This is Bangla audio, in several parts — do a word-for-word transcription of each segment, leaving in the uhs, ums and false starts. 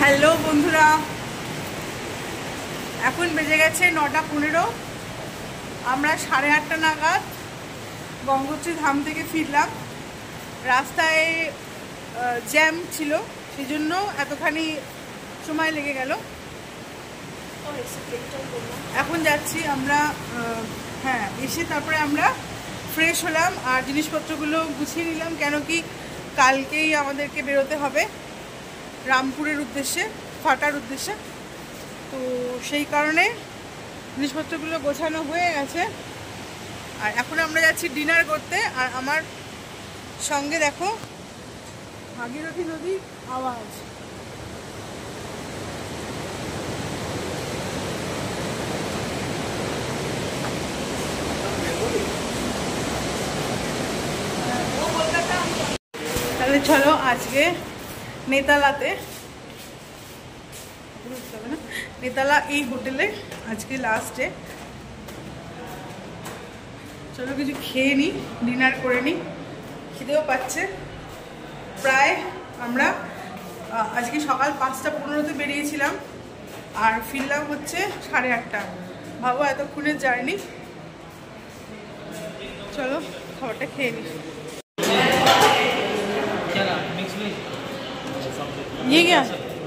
হ্যালো বন্ধুরা, এখন বেজে গেছে নটা পনেরো। আমরা সাড়ে আটটা নাগাদ গঙ্গোত্রী ধাম থেকে ফিরলাম। রাস্তায় জ্যাম ছিল, সেই জন্য এতখানি সময় লেগে গেল। এখন যাচ্ছি আমরা, হ্যাঁ এসে তারপরে আমরা ফ্রেশ হলাম আর জিনিসপত্রগুলো গুছিয়ে নিলাম, কেন কি কালকেই আমাদেরকে বেরোতে হবে রামপুরের উদ্দেশ্যে, ফাটার উদ্দেশ্যে। তো সেই কারণে জিনিসপত্রগুলো গোছানো হয়ে গেছে। আর এখন আমরা যাচ্ছি ডিনার করতে। আর আমার সঙ্গে দেখো ভাগীরথী নদীর আওয়াজ। তাহলে চলো আজকে নেতালাতে, নেতালা এই হোটেলে আজকে লাস্ট ডে। চলো কিছু খেয়ে নিই, ডিনার করে নিই, খিদেও পাচ্ছে। প্রায় আমরা আজকে সকাল পাঁচটা পনেরোতে বেরিয়েছিলাম আর ফিরলাম হচ্ছে সাড়ে আটটা। ভাবো এতক্ষণের জার্নি। চলো খাবারটা খেয়ে নিই। ये क्या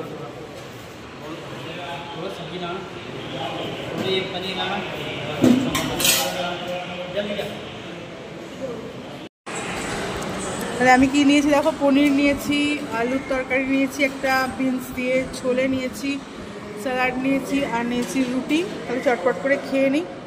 তাহলে আমি কি নিয়েছি দেখো, পনির নিয়েছি, আলুর তরকারি নিয়েছি একটা বিনস দিয়ে, ছোলে নিয়েছি, স্যালাড নিয়েছি আর নিয়েছি রুটি। তাহলে চটপট করে খেয়ে নিই।